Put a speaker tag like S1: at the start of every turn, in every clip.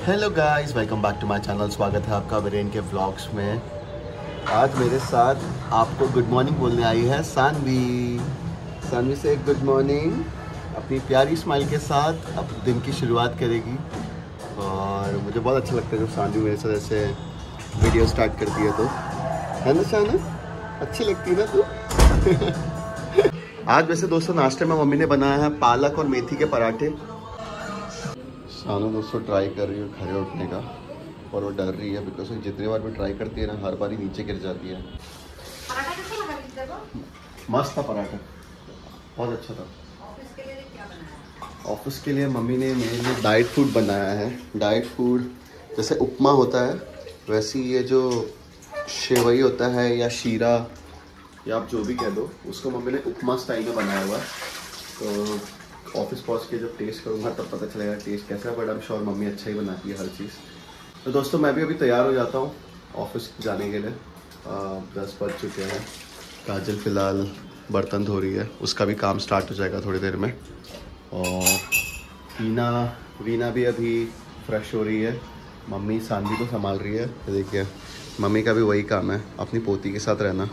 S1: Hello guys, welcome back to my channel. स्वागत है आपका वीरेन के व्लॉग्स में। आज मेरे साथ आपको गुड मॉर्निंग बोलने आई है सानवी। सानवी से गुड मॉर्निंग। अपनी प्यारी स्माइल के साथ अब दिन की शुरुआत करेगी और मुझे बहुत अच्छा लगता है जब सानवी मेरे साथ ऐसे वीडियो स्टार्ट करती है, तो है ना सानू? अच्छी लगती है ना तू? आज वैसे दोस्तों नाश्ते में मम्मी ने बनाया है पालक और मेथी के पराठे। सानू दोस्तों ट्राई कर रही है खड़े उठने का और वो डर रही है बिकॉज जितनी बार भी ट्राई करती है ना हर बार ही नीचे गिर जाती है।
S2: पराठा कैसा लगा?
S1: मस्त था पराठा, बहुत अच्छा था।
S2: ऑफिस के लिए क्या बनाया?
S1: ऑफिस के लिए मम्मी ने मेरे लिए डाइट फूड बनाया है। डाइट फूड जैसे उपमा होता है वैसे ये जो शेवई होता है या शीरा या आप जो भी कह दो, उसको मम्मी ने उपमा स्टाइल में बनाया हुआ है। तो ऑफिस पहुंच के जब टेस्ट करूंगा तब पता चलेगा टेस्ट कैसा है, but I am sure mummy अच्छा ही बनाती है हर चीज़। तो दोस्तों मैं भी अभी तैयार हो जाता हूँ ऑफिस जाने के लिए। 10 बज चुके हैं। काजल फ़िलहाल बर्तन धो रही है, उसका भी काम स्टार्ट हो जाएगा थोड़ी देर में। और वीना भी अभी फ्रेश हो रही है। मम्मी सानवी को संभाल रही है। देखिए मम्मी का भी वही काम है, अपनी पोती के साथ रहना।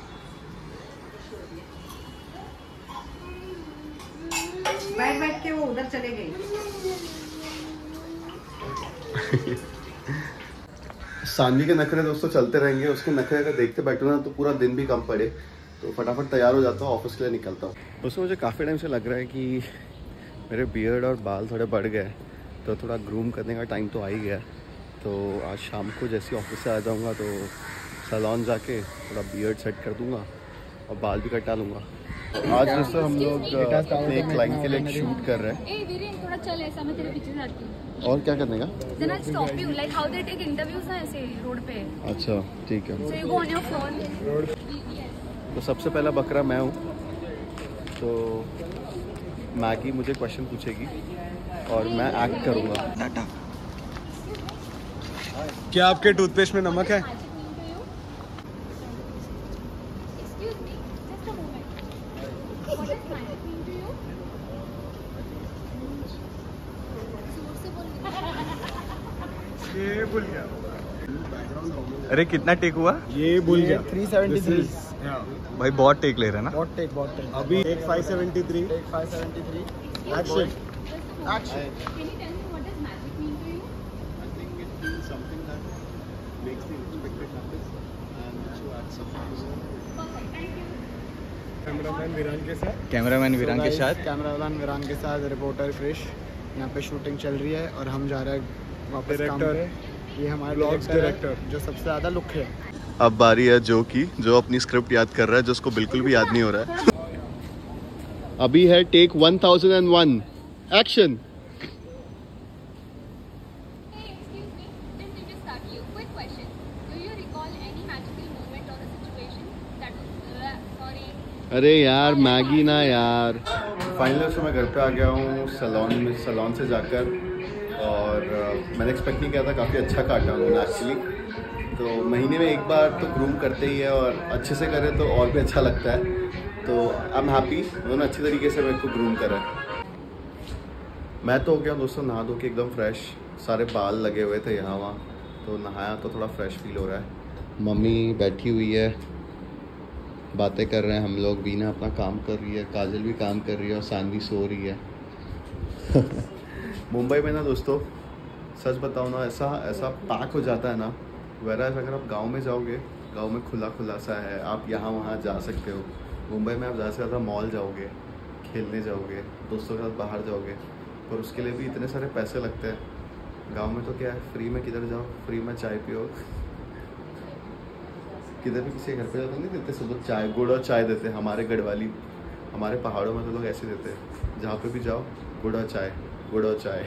S2: बैठ बैठ के वो उधर चले गए।
S1: सानवी के नखरे दोस्तों चलते रहेंगे। उसके नखरे अगर देखते बैठो ना तो पूरा दिन भी कम पड़े। तो फटाफट तैयार हो जाता हूँ, ऑफिस के लिए निकलता हूँ। दोस्तों मुझे काफ़ी टाइम से लग रहा है कि मेरे बियर्ड और बाल थोड़े बढ़ गए, तो थोड़ा ग्रूम करने का टाइम तो आ ही गया। तो आज शाम को जैसे ऑफिस से आ जाऊँगा तो सैलून जाके थोड़ा बियर्ड सेट कर दूँगा और बाल भी कटा लूँगा। आज दोस्तों हम लोग अपने एक क्लाइंट के लिए एक शूट कर रहे हैं।
S3: थोड़ा चल, ऐसा मैं तेरे पीछे से आती हूँ।
S1: और क्या करने का?
S3: Then I'll stop you, like how they take interviews ना ऐसे रोड पे।
S1: अच्छा ठीक है।
S3: So you go on your phone.
S1: तो सबसे पहला बकरा मैं हूँ। तो मैगी मुझे क्वेश्चन पूछेगी और मैं एक्ट करूँगा।
S4: क्या आपके टूथपेस्ट में नमक है?
S3: Excuse me, just a moment. What is magic mean to you? जोर से बोल।
S4: ये भूल गया। अरे कितना टेक हुआ? ये भूल गया।
S5: 373
S4: भाई बहुत टेक ले रहे हैं ना?
S5: बहुत टेक
S4: अभी एक 573 action.
S5: Action.
S3: Can you tell me what does magic mean to you?
S1: I think it means something that makes the unexpected happen and also adds some
S3: Perfect, thank you.
S4: Cameraman Veeran के साथ
S5: cameraman विरान के साथ reporter Krrish. यहाँ पे shooting चल रही है और हम जा रहे हैं वापस काम
S4: डायरेक्टर
S5: पे। ये हमारे
S4: ब्लॉग्स
S5: डायरेक्टर
S4: डायरेक्टर
S5: जो सबसे ज़्यादा लुक है।
S1: अब बारी है जो अपनी स्क्रिप्ट याद कर रहा है, जो उसको बिल्कुल भी याद नहीं हो रहा है। अभी है take 1001 action.
S3: Hey, excuse me, didn't we just start you? Quick question. Do you recall any magical moment or a situation that was sorry?
S1: अरे यार मैगी ना यार। फाइनली से मैं घर पे आ गया हूँ सैलून से जाकर। और मैंने एक्सपेक्ट नहीं किया था, काफ़ी अच्छा काटा उन्होंने एक्चुअली। तो महीने में एक बार तो ग्रूम करते ही है और अच्छे से करें तो और भी अच्छा लगता है। तो आई एम हैप्पी उन्होंने अच्छी तरीके से मेरे को ग्रूम करा है। मैं तो हो गया दोस्तों नहा धो के एकदम फ्रेश। सारे बाल लगे हुए थे यहाँ वहाँ, तो नहाया तो थोड़ा फ्रेश फील हो रहा है। मम्मी बैठी हुई है, बातें कर रहे हैं हम लोग। वीना अपना काम कर रही है, काजल भी काम कर रही है और सानवी सो रही है। मुंबई में ना दोस्तों सच बताओ ना ऐसा पैक हो जाता है ना। वैराज अगर आप गांव में जाओगे, गांव में खुला सा है, आप यहाँ वहाँ जा सकते हो। मुंबई में आप ज़्यादा से ज़्यादा मॉल जाओगे, खेलने जाओगे, दोस्तों के साथ बाहर जाओगे, पर उसके लिए भी इतने सारे पैसे लगते हैं। गांव में तो क्या है, फ्री में किधर जाओ, फ्री में चाय पियो। किधर भी किसी के घर पे जाते नहीं देते सब लोग चाय, गुड़ और चाय देते हैं। हमारे गढ़वाली, हमारे पहाड़ों में तो लोग ऐसे देते हैं, जहाँ पे भी जाओ गुड़ और चाय, गुड़ और चाय।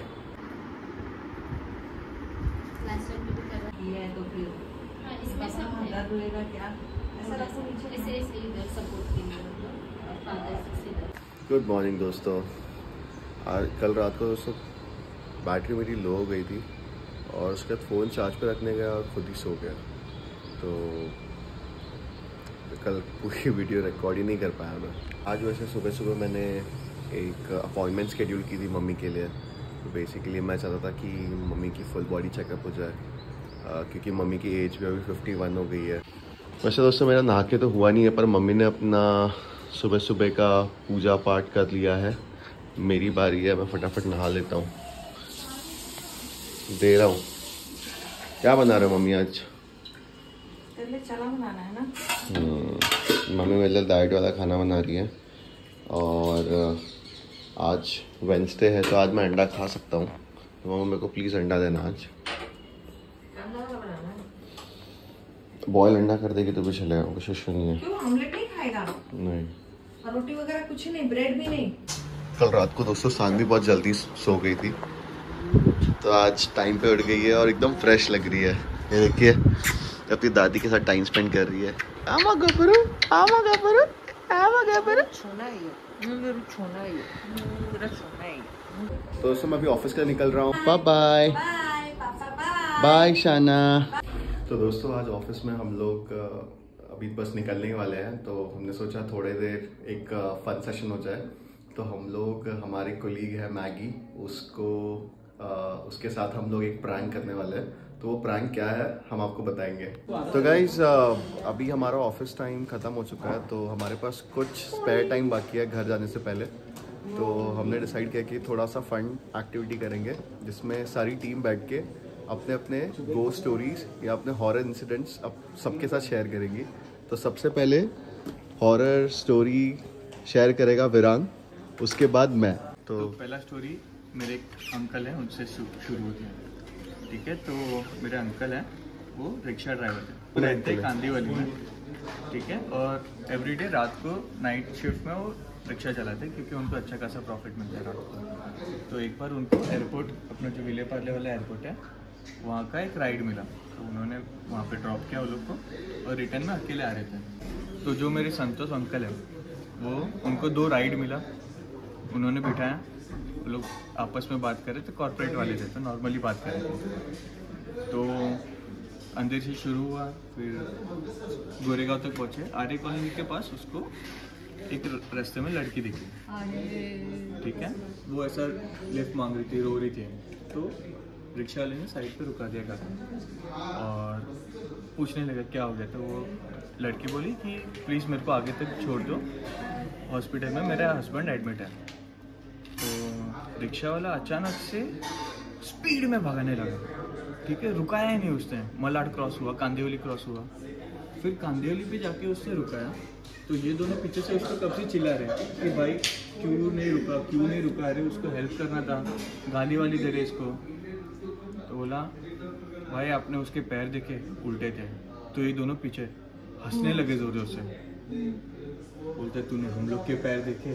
S2: ये तो फिर
S3: हाँ, इसमें सब है।
S2: दर्द होएगा क्या? ऐसा रखो नीचे।
S3: ऐसे इधर सपोर्ट के लिए और फादर से इधर।
S1: गुड मॉर्निंग दोस्तों। आज कल रात को दोस्तों बैटरी मेरी लो हो गई थी और उसके बाद फ़ोन चार्ज पे रखने गया और खुद ही सो गया। तो कल पूरी वीडियो रिकॉर्ड ही नहीं कर पाया मैं। आज वैसे सुबह सुबह मैंने एक अपॉइंटमेंट शेड्यूल की थी मम्मी के लिए, तो बेसिकली मैं चाहता था कि मम्मी की फुल बॉडी चेकअप हो जाए, क्योंकि मम्मी की एज भी अभी 51 हो गई है। वैसे दोस्तों मेरा नहा के तो हुआ नहीं है, पर मम्मी ने अपना सुबह सुबह का पूजा पाठ कर लिया है। मेरी बारी है, मैं फटाफट नहा लेता हूँ, दे रहा हूँ। क्या बना रहे हो मम्मी आज?
S2: तेरे लिए चना बनाना है ना?
S1: मम्मी मेरे लिए डाइट वाला खाना बना रही है, और आज वेंसडे है तो आज मैं अंडा खा सकता हूँ। तो मम्मी मेरे को प्लीज़ अंडा देना आज।
S2: अंडा वाला बनाना है?
S1: बॉयल अंडा कर देगी तो भी चलेगा, कुछ इशू नहीं है।
S2: क्यों, ऑमलेट नहीं खाएगा?
S1: नहीं,
S2: और रोटी वगैरह कुछ नहीं, ब्रेड भी नहीं?
S1: कल रात को दोस्तों सानवी बहुत जल्दी सो गई थी, तो आज टाइम पे उठ गई है और एकदम फ्रेश लग रही है। ये देखिए अपनी दादी के साथ टाइम स्पेंड कर रही है। आमा गबरू, आमा गबरू, आमा गबरू।
S2: छोना है ये, मेरा छोना है ये, मेरा छोना है ये।
S1: तो दोस्तों मैं अभी ऑफिस का निकल रहा हूँ। Bye bye
S2: bye papa, bye
S1: bye Shana. तो दोस्तों आज ऑफिस में हम लोग अभी बस निकलने ही वाले हैं, तो हमने सोचा थोड़ी देर एक फन सेशन हो जाए। तो हम लोग, हमारे कोलीग है मैगी, उसके साथ हम लोग एक प्रैंक करने वाले हैं। तो वो प्रैंक क्या है हम आपको बताएंगे। तो गाइज अभी हमारा ऑफिस टाइम ख़त्म हो चुका है, तो हमारे पास कुछ स्पेयर टाइम बाकी है घर जाने से पहले। तो हमने डिसाइड किया कि थोड़ा सा फन एक्टिविटी करेंगे, जिसमें सारी टीम बैठ के अपने अपने गोस्ट स्टोरीज या अपने हॉरर इंसिडेंट्स सबके साथ शेयर करेंगी। तो सबसे पहले हॉरर स्टोरी शेयर करेगा विरांग, उसके बाद मैं।
S4: तो पहला स्टोरी मेरे एक अंकल हैं, उनसे शुरू होती है। ठीक है, तो मेरे अंकल हैं, वो रिक्शा ड्राइवर थे, वो रहते हैं कांदीवली में। ठीक है, और एवरीडे रात को नाइट शिफ्ट में वो रिक्शा चलाते हैं, क्योंकि उनको अच्छा खासा प्रॉफिट मिलता है रात को। तो एक बार उनको एयरपोर्ट, अपना जो विले पार्ले वाला एयरपोर्ट है, वहाँ का एक राइड मिला। तो उन्होंने वहाँ पे ड्रॉप किया वो लोग को, और रिटर्न में अकेले आ रहे थे। तो जो मेरे संतोष अंकल है, वो उनको 2 राइड मिला, उन्होंने बिठाया, वो लोग आपस में बात कर रहे थे, कॉर्पोरेट वाले थे तो नॉर्मली बात कर रहे थे। तो अंदर से शुरू हुआ, फिर गोरेगांव तक पहुँचे। आर्य कॉलोनी के पास उसको एक रास्ते में लड़की दिखी। ठीक है, वो ऐसा लिफ्ट मांग रही थी, रो रही थी। तो रिक्शा वाले ने साइड पे रुका दिया गाड़ी और पूछने लगा क्या हो गया। तो वो लड़की बोली कि प्लीज़ मेरे को आगे तक छोड़ दो, हॉस्पिटल में मेरा हस्बैंड एडमिट है। तो रिक्शा वाला अचानक से स्पीड में भागने लगा। ठीक है, रुकाया ही नहीं उसने। मलाड क्रॉस हुआ, कांदिवली क्रॉस हुआ, फिर कांदिवली पे जाके उसने रुकाया। तो ये दोनों पीछे से उसको कब से चिल्ला रहे कि भाई क्यों नहीं रुका, अरे उसको हेल्प करना था, गाली वाली दे रहे इसको। तो बोला भाई आपने उसके पैर देखे, उल्टे थे। तो ये दोनों पीछे हंसने लगे जोर जोर से, बोलते तूने हम लोग के पैर देखे।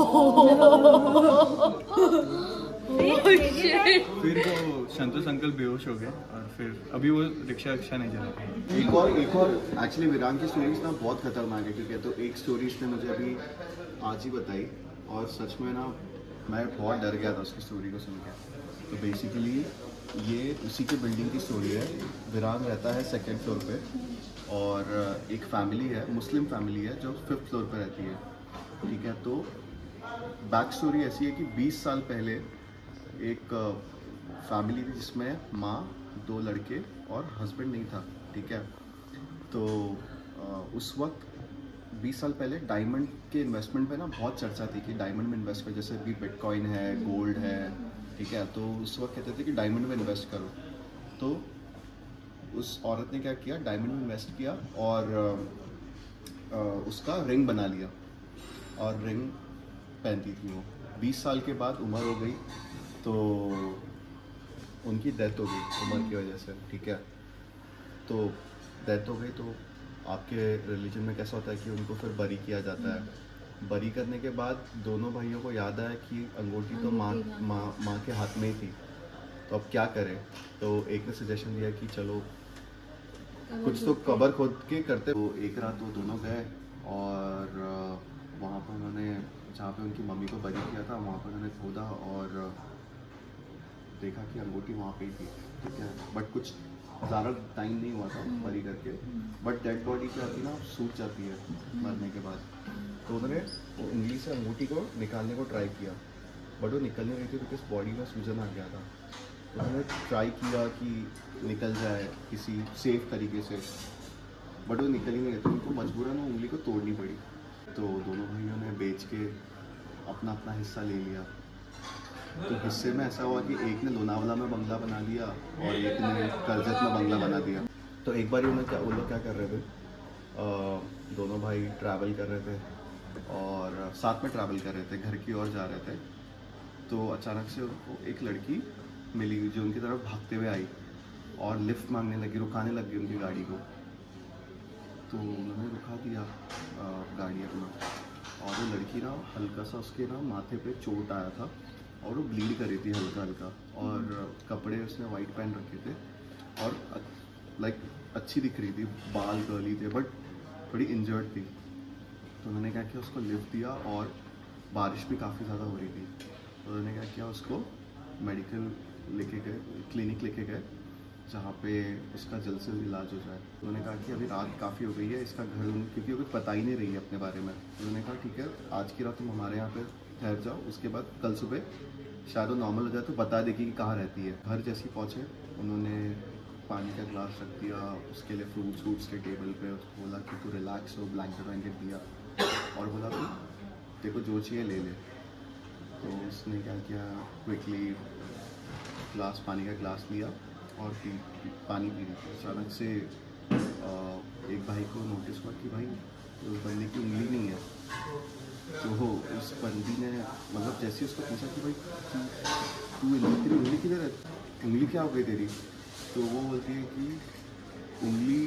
S4: फिर वो संतोष अंकल बेहोश हो गए, और फिर अभी वो रिक्शा नहीं चला पाए।
S1: एक और एक्चुअली विरांग की स्टोरीज ना बहुत खतरनाक है, ठीक है। तो एक स्टोरी इसने मुझे अभी आज ही बताई, और सच में ना मैं बहुत डर गया था उसकी स्टोरी को सुन के। तो बेसिकली ये उसी के बिल्डिंग की स्टोरी है। विरांग रहता है 2nd फ्लोर पे, और एक फैमिली है, मुस्लिम फैमिली है, जो 5th फ्लोर पे रहती है। ठीक है, तो बैक स्टोरी ऐसी है कि 20 साल पहले एक फैमिली थी जिसमें माँ, 2 लड़के और हस्बैंड नहीं था। ठीक है, तो उस वक्त 20 साल पहले डायमंड के इन्वेस्टमेंट पे ना बहुत चर्चा थी कि डायमंड में इन्वेस्ट करो, जैसे भी बिटकॉइन है, गोल्ड है। ठीक है, तो उस वक्त कहते थे कि डायमंड में इन्वेस्ट करो। तो उस औरत ने क्या किया, डायमंड में इन्वेस्ट किया और उसका रिंग बना लिया, और रिंग पहनती थी वो। 20 साल के बाद उम्र हो गई तो उनकी डेथ हो गई उम्र की वजह से। ठीक है, तो डेथ हो गई, तो आपके रिलीजन में कैसा होता है कि उनको फिर बरी किया जाता है। बरी करने के बाद दोनों भाइयों को याद आया कि अंगूठी तो माँ के हाथ में ही थी, तो अब क्या करें। तो एक ने सजेशन दिया कि चलो कुछ तो कबर खोद के करते। तो एक रात वो दोनों गए, और वहाँ पर उन्होंने, जहाँ पे उनकी मम्मी को बरी किया था, वहाँ पर उन्होंने खोदा और देखा कि अंगूठी वहाँ पे ही थी। ठीक है, बट कुछ ज़्यादा टाइम नहीं हुआ था बरी करके, बट डेड बॉडी क्या होती है ना, सूख जाती है मरने के बाद। तो उन्होंने उंगली से अंगूठी को निकालने को ट्राई किया, बट वो निकल नहीं रही थी बिकॉज बॉडी में सूजन आ गया था। तो मैंने ट्राई किया कि निकल जाए किसी सेफ तरीके से, बट वो निकल ही नहीं रही थी। उनको मजबूरन वो उंगली को तोड़नी पड़ी। तो दोनों भाइयों ने बेच के अपना अपना हिस्सा ले लिया। तो हिस्से में ऐसा हुआ कि एक ने लोनावला में बंगला बना लिया और एक ने करजत में बंगला बना दिया। तो एक बार वो लोग क्या कर रहे थे, दोनों भाई ट्रैवल कर रहे थे और साथ में ट्रैवल कर रहे थे, घर की ओर जा रहे थे। तो अचानक से उनको एक लड़की मिली जो उनकी तरफ भागते हुए आई और लिफ्ट मांगने लगी, रुकाने लगी उनकी गाड़ी को। तो उन्होंने रुका दिया गाड़ी अपना, और वो लड़की ना हल्का सा उसके ना माथे पे चोट आया था और वो ब्लीड कर रही थी हल्का हल्का, और कपड़े उसने वाइट पहन रखे थे और लाइक अच्छी दिख रही थी, बाल कर्ली थे बट थोड़ी इंजर्ड थी। तो उन्होंने क्या किया, उसको लिफ्ट दिया और बारिश भी काफ़ी ज़्यादा हो रही थी। तो उन्होंने क्या किया, उसको मेडिकल लेके गए, क्लिनिक लेके गए जहाँ पे उसका जल्द से जल्द इलाज हो जाए। उन्होंने कहा कि अभी रात काफ़ी हो गई है, इसका घर क्योंकि वो कुछ पता ही नहीं रही है अपने बारे में। उन्होंने कहा ठीक है, आज की रात तुम हमारे यहाँ पे ठहर जाओ, उसके बाद कल सुबह शायद वो नॉर्मल हो जाए तो बता देगी कि कहाँ रहती है। घर जैसे ही पहुँचे उन्होंने पानी का ग्लास रख दिया, उसके लिए फ्रूट्स के टेबल पे, उसको बोला कि तू रिलैक्स हो, ब्लैंकेट वैंकेट दिया और बोला कि तेरे को जो चाहिए ले ले। तो उसने क्या किया, क्विकली पानी का ग्लास लिया और पानी पी रही। अचानक से एक भाई को नोटिस हुआ कि भाई उस बंदे की उंगली नहीं है। तो हो उस बंदी ने मतलब जैसे उसको पूछा कि भाई तेरी उंगली किधर है, उंगली क्या हो गई तेरी? तो वो बोलती है कि उंगली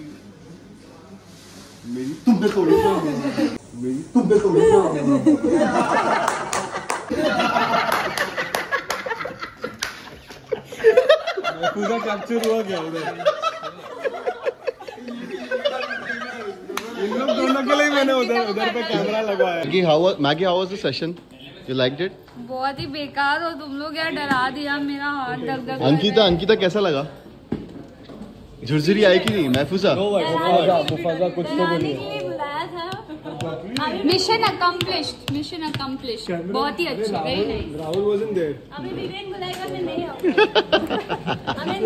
S1: मेरी तुमने तोड़ी, मेरी तुमने तोड़ी।
S5: पूरा कैप्चर हुआ क्या उधर? इन लोग दोनों के लिए मैंने उधर पे कैमरा लगवाया।
S1: Maggie, how was the session? You liked it?
S6: बहुत ही बेकार हो तुम लोग यार, डरा दिया, मेरा हाथ दर्द कर रहा है।
S1: अंकिता कैसा लगा? झुरझुरी आई कि नहीं? महफूजा
S5: कुछ तो बोलिए।
S6: मिशन अकम्प्लिश्ड, बहुत ही अच्छा, very nice.
S5: Rahul wasn't there.
S6: अभी विवेक बुलाएगा, मैं नहीं आऊंगी। अबे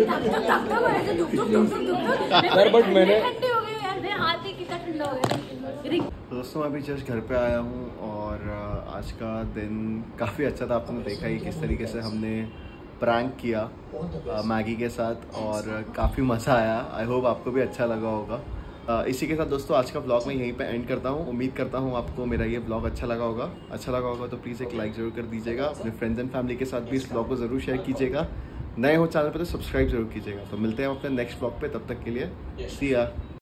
S5: यार बट मैंने
S6: ठंडी हो गई यार, मेरा हाथ ही कितना ठंडा हो गया।
S1: दोस्तों अभी जस्ट घर पे आया हूँ और आज का दिन काफ़ी अच्छा था। आपने देखा ही किस तरीके से हमने प्रैंक किया मैगी के साथ और काफ़ी मज़ा आया। आई होप आपको भी अच्छा लगा होगा। इसी के साथ दोस्तों आज का व्लॉग मैं यहीं पे एंड करता हूँ। उम्मीद करता हूँ आपको मेरा ये व्लॉग अच्छा लगा होगा तो प्लीज़ एक लाइक ज़रूर कर दीजिएगा। अपने फ्रेंड्स एंड फैमिली के साथ भी इस व्लॉग को ज़रूर शेयर कीजिएगा। नए हो चैनल पर तो सब्सक्राइब जरूर कीजिएगा। तो मिलते हैं हम अपने नेक्स्ट व्लॉग पे, तब तक के लिए सी या।